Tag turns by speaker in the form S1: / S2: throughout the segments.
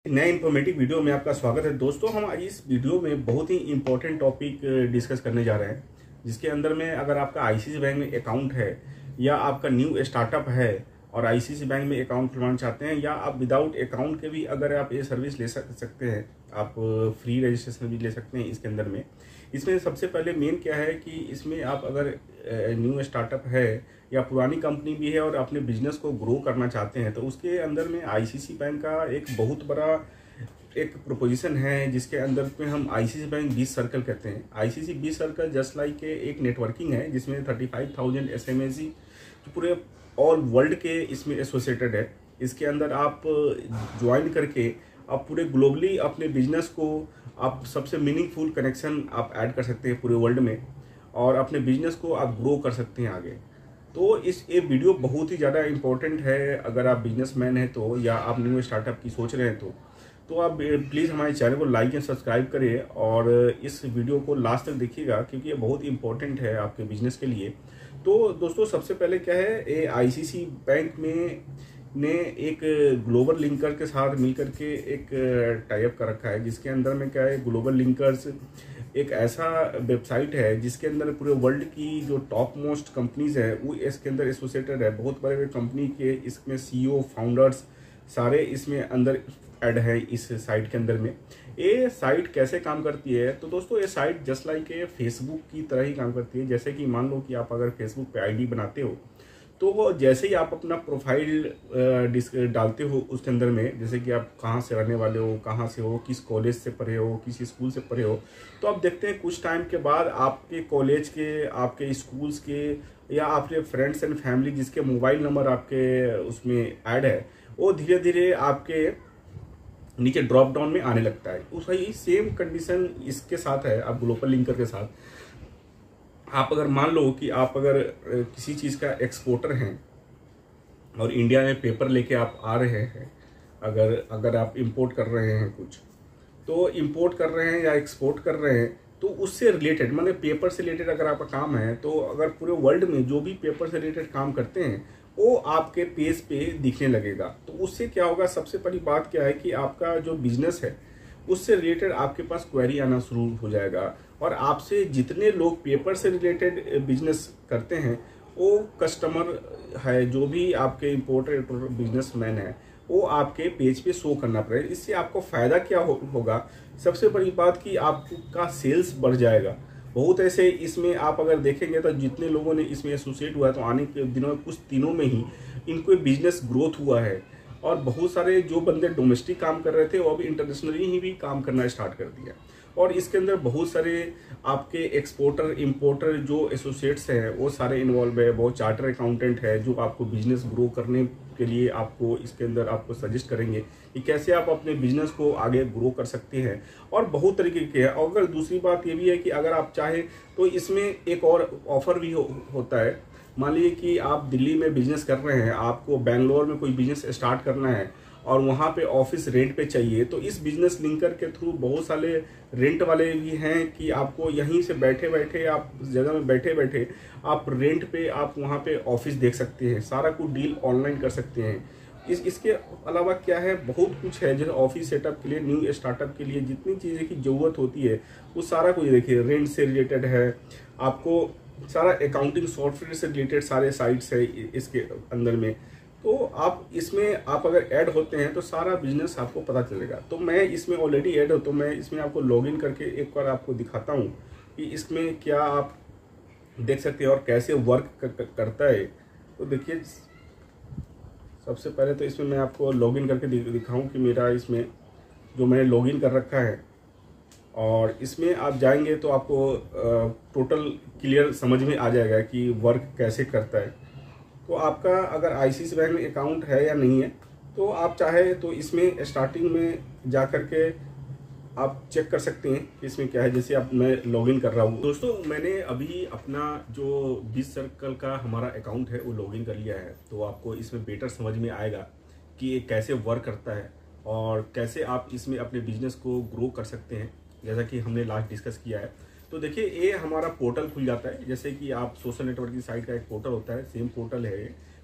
S1: नए informative video में आपका स्वागत है। दोस्तों, हम आज इस वीडियो में बहुत ही इंपॉर्टेंट टॉपिक डिस्कस करने जा रहे हैं, जिसके अंदर में अगर आपका आईसीआईसी बैंक में अकाउंट है या आपका न्यू स्टार्टअप है और आईसीआईसी बैंक में अकाउंट खुलवाना चाहते हैं, या आप विदाउट अकाउंट के भी अगर आप ये सर्विस ले सकते हैं, आप फ्री रजिस्ट्रेशन भी ले सकते हैं इसके अंदर में। इसमें सबसे पहले मेन क्या है कि इसमें आप अगर न्यू स्टार्टअप है या पुरानी कंपनी भी है और अपने बिजनेस को ग्रो करना चाहते हैं, तो उसके अंदर में आईसीआईसी बैंक का एक बहुत बड़ा एक प्रोपोजिशन है, जिसके अंदर में हम आईसीआईसी बैंक 20 सर्कल कहते हैं। आईसीआईसी 20 सर्कल जस्ट लाइक एक नेटवर्किंग है, जिसमें 35,000 एसएमएसी जो पूरे ऑल वर्ल्ड के इसमें एसोसिएटेड है। इसके अंदर आप ज्वाइन करके आप पूरे ग्लोबली अपने बिजनेस को आप सबसे मीनिंगफुल कनेक्शन आप ऐड कर सकते हैं पूरे वर्ल्ड में, और अपने बिजनेस को आप ग्रो कर सकते हैं आगे। तो ये वीडियो बहुत ही ज़्यादा इम्पोर्टेंट है अगर आप बिजनेसमैन हैं तो, या आप न्यू स्टार्टअप की सोच रहे हैं तो आप प्लीज़ हमारे चैनल को लाइक एंड सब्सक्राइब करिए और इस वीडियो को लास्ट तक देखिएगा, क्योंकि ये बहुत इंपॉर्टेंट है आपके बिजनेस के लिए। तो दोस्तों, सबसे पहले क्या है, ये आईसीआईसी बैंक ने एक ग्लोबल लिंकर के साथ मिलकर के एक टाई अप कर रखा है, जिसके अंदर में क्या है, ग्लोबल लिंकर्स एक ऐसा वेबसाइट है जिसके अंदर पूरे वर्ल्ड की जो टॉप मोस्ट कंपनीज है वो इसके अंदर एसोसिएटेड है। बहुत बड़े बड़े कंपनी के इसमें सीईओ फाउंडर्स सारे इसमें अंदर ऐड है इस साइट के अंदर में। ये साइट कैसे काम करती है, तो दोस्तों ये site just like a Facebook की तरह ही काम करती है। जैसे कि मान लो कि आप अगर फेसबुक पे आईडी बनाते हो, तो वो जैसे ही आप अपना प्रोफाइल डालते हो उसके अंदर में, जैसे कि आप कहाँ से रहने वाले हो, कहाँ से हो, किस कॉलेज से पढ़े हो, किस स्कूल से पढ़े हो, तो आप देखते हैं कुछ टाइम के बाद आपके कॉलेज के, आपके स्कूल्स के, या आपके फ्रेंड्स एंड फैमिली जिसके मोबाइल नंबर आपके उसमें ऐड है, वो धीरे धीरे आपके नीचे ड्रॉप डाउन में आने लगता है। उसी सेम कंडीशन इसके साथ है, आप ग्लोबल लिंकर के साथ। आप अगर मान लो कि आप अगर किसी चीज़ का एक्सपोर्टर हैं और इंडिया में पेपर लेके आप आ रहे हैं, अगर आप इंपोर्ट कर रहे हैं कुछ, तो इंपोर्ट कर रहे हैं या एक्सपोर्ट कर रहे हैं, तो उससे रिलेटेड माने पेपर से रिलेटेड अगर आपका काम है, तो अगर पूरे वर्ल्ड में जो भी पेपर से रिलेटेड काम करते हैं वो आपके पेज पे दिखने लगेगा। तो उससे क्या होगा, सबसे बड़ी बात क्या है कि आपका जो बिजनेस है उससे रिलेटेड आपके पास क्वेरी आना शुरू हो जाएगा, और आपसे जितने लोग पेपर से रिलेटेड बिजनेस करते हैं वो कस्टमर है, जो भी आपके इम्पोर्टर बिजनेसमैन है, वो आपके पेज पे शो करना पड़ेगा। इससे आपको फ़ायदा क्या होगा, सबसे बड़ी बात कि आपका सेल्स बढ़ जाएगा। बहुत ऐसे इसमें आप अगर देखेंगे तो जितने लोगों ने इसमें एसोसिएट हुआ है, तो आने के दिनों में कुछ दिनों में ही इनको बिजनेस ग्रोथ हुआ है, और बहुत सारे जो बंदे डोमेस्टिक काम कर रहे थे वो अभी इंटरनेशनली ही भी काम करना स्टार्ट कर दिया। और इसके अंदर बहुत सारे आपके एक्सपोर्टर इंपोर्टर जो एसोसिएट्स हैं वो सारे इन्वॉल्व है। बहुत चार्टर अकाउंटेंट है जो आपको बिजनेस ग्रो करने के लिए आपको इसके अंदर आपको सजेस्ट करेंगे कि कैसे आप अपने बिजनेस को आगे ग्रो कर सकते हैं, और बहुत तरीके के हैं। और अगर दूसरी बात ये भी है कि अगर आप चाहें तो इसमें एक और ऑफर भी होता है। मान लीजिए कि आप दिल्ली में बिजनेस कर रहे हैं, आपको बेंगलोर में कोई बिजनेस स्टार्ट करना है और वहाँ पे ऑफिस रेंट पे चाहिए, तो इस बिजनेस लिंकर के थ्रू बहुत सारे रेंट वाले भी हैं कि आपको यहीं से बैठे बैठे, आप जगह में बैठे बैठे आप रेंट पे आप वहाँ पे ऑफिस देख सकते हैं, सारा कुछ डील ऑनलाइन कर सकते हैं। इसके अलावा क्या है, बहुत कुछ है जैसे ऑफिस सेटअप के लिए, न्यू स्टार्टअप के लिए जितनी चीज़ें की ज़रूरत होती है वो सारा कुछ देखिए रेंट से रिलेटेड है। आपको सारा अकाउंटिंग सॉफ्टवेयर से रिलेटेड सारे साइट्स है इसके अंदर में। तो आप इसमें आप अगर ऐड होते हैं तो सारा बिजनेस आपको पता चलेगा। तो मैं इसमें ऑलरेडी ऐड हूँ, तो मैं इसमें आपको लॉगिन करके एक बार आपको दिखाता हूँ कि इसमें क्या आप देख सकते हैं और कैसे वर्क करता है। तो देखिए, सबसे पहले तो इसमें मैं आपको लॉगिन करके दिखाऊँ कि मेरा इसमें जो मैंने लॉगिन कर रखा है, और इसमें आप जाएंगे तो आपको टोटल क्लियर समझ में आ जाएगा कि वर्क कैसे करता है। तो आपका अगर आईसीआईसी बैंक में अकाउंट है या नहीं है, तो आप चाहे तो इसमें स्टार्टिंग में जा कर के आप चेक कर सकते हैं कि इसमें क्या है। जैसे अब मैं लॉगिन कर रहा हूँ। दोस्तों, मैंने अभी अपना जो 20 सर्कल का हमारा अकाउंट है वो लॉगिन कर लिया है, तो आपको इसमें बेटर समझ में आएगा कि ये कैसे वर्क करता है और कैसे आप इसमें अपने बिजनेस को ग्रो कर सकते हैं, जैसा कि हमने लास्ट डिस्कस किया है। तो देखिए, ये हमारा पोर्टल खुल जाता है। जैसे कि आप सोशल नेटवर्क की साइट का एक पोर्टल होता है, सेम पोर्टल है,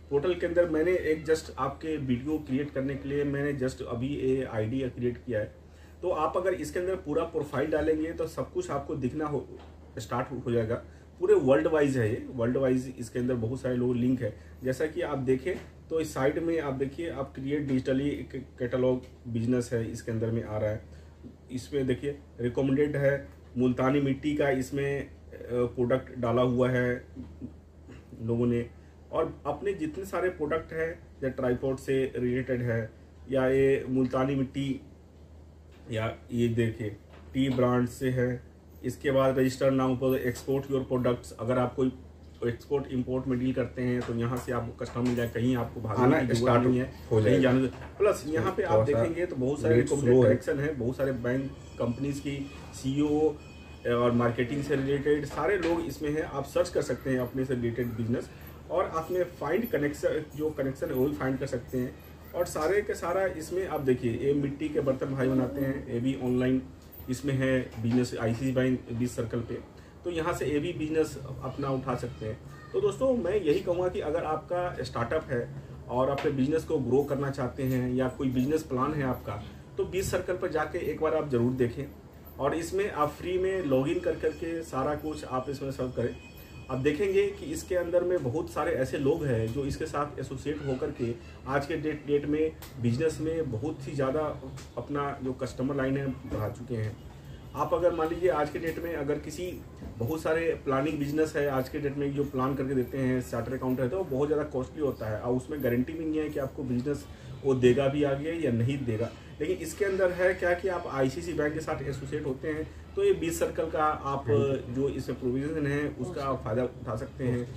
S1: पोर्टल के अंदर मैंने एक जस्ट आपके वीडियो क्रिएट करने के लिए मैंने जस्ट अभी ये आईडी क्रिएट किया है। तो आप अगर इसके अंदर पूरा प्रोफाइल डालेंगे तो सब कुछ आपको दिखना स्टार्ट हो जाएगा। पूरे वर्ल्ड वाइज है ये, वर्ल्ड वाइज इसके अंदर बहुत सारे लोग लिंक है। जैसा कि आप देखें तो इस साइड में आप देखिए, आप क्रिएट डिजिटली कैटलॉग बिजनेस है इसके अंदर में आ रहा है। इसमें देखिए रिकमेंडेड है, मुल्तानी मिट्टी का इसमें प्रोडक्ट डाला हुआ है लोगों ने, और अपने जितने सारे प्रोडक्ट हैं या ट्राइपॉड से रिलेटेड है, या ये मुल्तानी मिट्टी, या ये देखिए टी ब्रांड से है। इसके बाद रजिस्टर नाउ पर एक्सपोर्ट योर प्रोडक्ट्स, अगर आप कोई एक्सपोर्ट इंपोर्ट में डील करते हैं तो यहाँ से आपको कस्टमर मिल जाए, कहीं आपको भागना की जरूरत नहीं है, कहीं जाने। प्लस यहाँ पे आप देखेंगे तो बहुत सारे कनेक्शन है, बहुत सारे बैंक कंपनीज की सीईओ और मार्केटिंग से रिलेटेड सारे लोग इसमें हैं। आप सर्च कर सकते हैं अपने से रिलेटेड बिजनेस, और आपने फाइंड कनेक्शन, जो कनेक्शन है वो भी फाइंड कर सकते हैं। और सारे के सारा इसमें आप देखिए, ये मिट्टी के बर्तन भाई बनाते हैं, ये भी ऑनलाइन इसमें है बिजनेस आईसीआईसी बैंक 20 सर्कल पे, तो यहाँ से ये भी बिजनेस अपना उठा सकते हैं। तो दोस्तों मैं यही कहूँगा कि अगर आपका स्टार्टअप है और अपने बिजनेस को ग्रो करना चाहते हैं, या कोई बिजनेस प्लान है आपका, तो 20 सर्कल पर जाके एक बार आप जरूर देखें। और इसमें आप फ्री में लॉगिन कर करके सारा कुछ आप इसमें सर्व करें। आप देखेंगे कि इसके अंदर में बहुत सारे ऐसे लोग हैं जो इसके साथ एसोसिएट होकर के आज के डेट में बिजनेस में बहुत ही ज़्यादा अपना जो कस्टमर लाइन है बढ़ा चुके हैं। आप अगर मान लीजिए आज के डेट में अगर किसी बहुत सारे प्लानिंग बिजनेस है आज के डेट में जो प्लान करके देते हैं चार्टर अकाउंट है, तो वो बहुत ज़्यादा कॉस्टली होता है, और उसमें गारंटी भी नहीं है कि आपको बिजनेस वो देगा भी आगे या नहीं देगा। लेकिन इसके अंदर है क्या कि आप आईसीआईसी बैंक के साथ एसोसिएट होते हैं, तो ये 20 सर्कल का आप जो इसमें प्रोविजन है उसका आप फायदा उठा सकते हैं।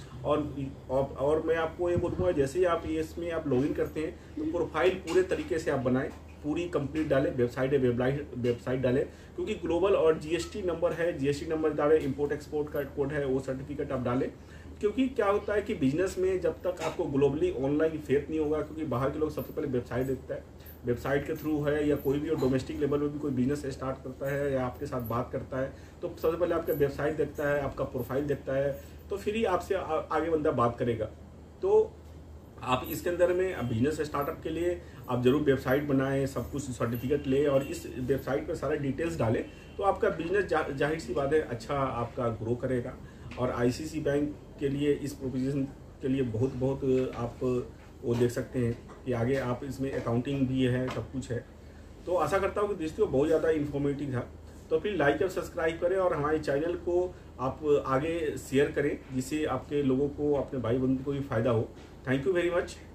S1: और मैं आपको ये बोलूँगा, जैसे ही आप इसमें आप लॉगिन करते हैं तो प्रोफाइल पूरे तरीके से आप बनाएं, पूरी कंप्लीट डालें, वेबसाइट डालें, क्योंकि ग्लोबल और जीएसटी नंबर है, जीएसटी नंबर डालें, इंपोर्ट एक्सपोर्ट का कोड है, वो सर्टिफिकेट आप डालें। क्योंकि क्या होता है कि बिजनेस में जब तक आपको ग्लोबली ऑनलाइन फेथ नहीं होगा, क्योंकि बाहर के लोग सबसे पहले वेबसाइट देखता है, वेबसाइट के थ्रू है, या कोई भी डोमेस्टिक लेवल में भी कोई बिजनेस स्टार्ट करता है या आपके साथ बात करता है, तो सबसे पहले आपका वेबसाइट देखता है, आपका प्रोफाइल देखता है, तो फिर ही आपसे आगे बंदा बात करेगा। तो आप इसके अंदर में बिजनेस स्टार्टअप के लिए आप जरूर वेबसाइट बनाएं, सब कुछ सर्टिफिकेट ले, और इस वेबसाइट पर सारे डिटेल्स डालें, तो आपका बिजनेस जाहिर सी बात है अच्छा आपका ग्रो करेगा। और आईसीआईसी बैंक के लिए इस प्रोविजन के लिए बहुत आप वो देख सकते हैं कि आगे आप इसमें अकाउंटिंग भी है, सब कुछ है। तो आशा करता हूँ कि दोस्तों बहुत ज़्यादा इन्फॉर्मेटिव था, तो फिर लाइक और सब्सक्राइब करें और हमारे चैनल को आप आगे शेयर करें, जिससे आपके लोगों को, अपने भाई बंधु को भी फायदा हो। Thank you very much.